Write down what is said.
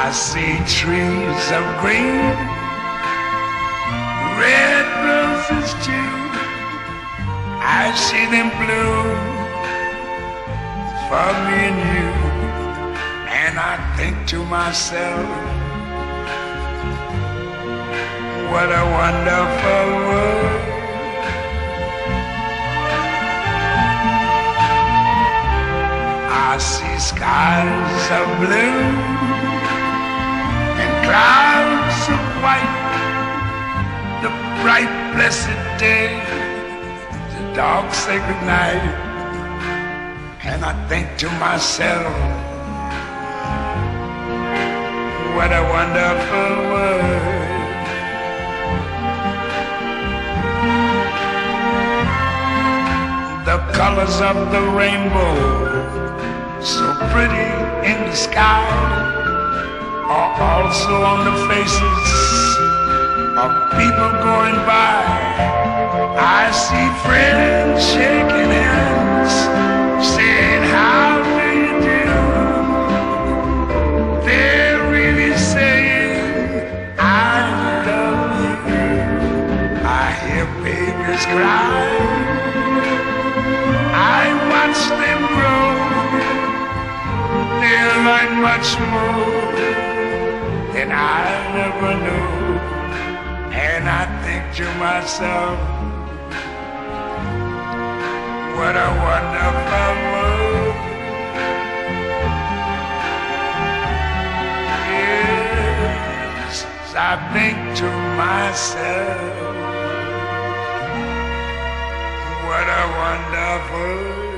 I see trees of green, red roses too. I see them bloom for me and you. And I think to myself, what a wonderful world. I see skies of blue and clouds of white, the bright blessed day, the dark sacred night. And I think to myself, what a wonderful world. The colors of the rainbow, so pretty in the sky, are also on the faces of people going by. I see friends shaking hands, saying, how do you do? They're really saying, I love you. I hear babies cry, I watch them grow. They'll learn much more than I never knew. And I think to myself, what a wonderful world. Yes, I think to myself, what a wonderful world.